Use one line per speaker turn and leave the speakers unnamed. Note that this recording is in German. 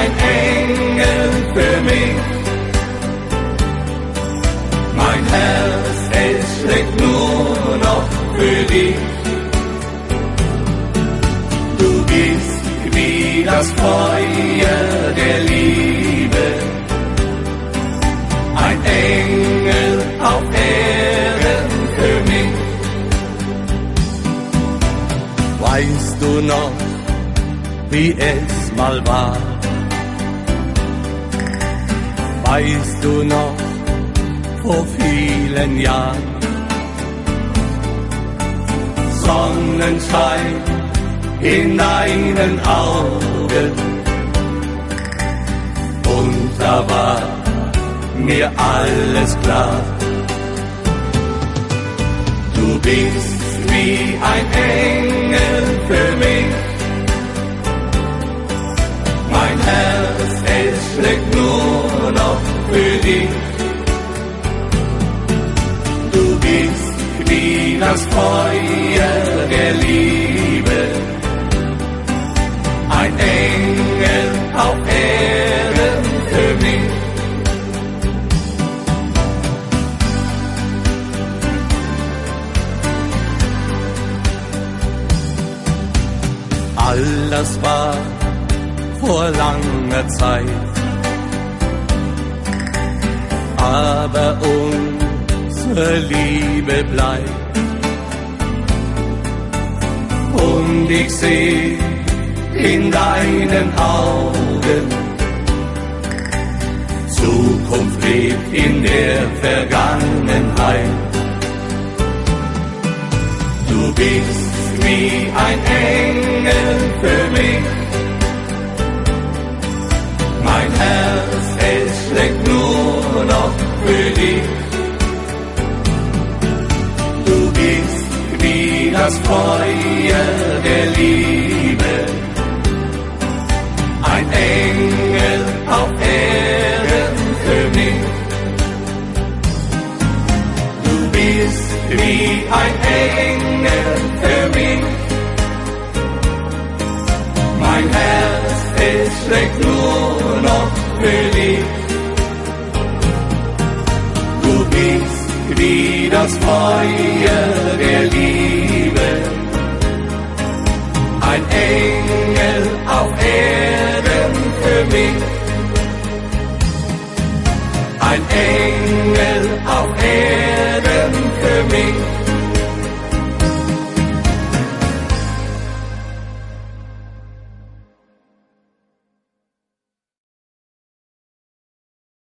ein Engel für mich. Mein Herz, es schlägt nur noch für dich. Du bist wie das Feuer der Liebe, ein Engel auf Erden für mich. Weißt du noch, wie es mal war? Weißt du noch, vor vielen Jahren? Sonnenschein in deinen Augen, und da war mir alles klar. Du bist wie ein Engel für mich. Mein Herz, es schlägt nur noch für dich. Du bist wie das Feuer der Liebe, ein Engel auf Erden für mich. All das war vor langer Zeit, aber unsere Liebe bleibt. Und ich seh in deinen Augen, Zukunft lebt in der Vergangenheit. Du bist wie ein Engel für mich. Mein Herz, es schlägt nur noch für dich. Du bist wie das Feuer der Liebe, ein Engel auf Erden für mich. Du bist wie ein Engel für mich. Mein Herz, es schlägt nur noch für dich. Du bist wie das Feuer der Liebe, ein Engel auf Erden für mich. Ein Engel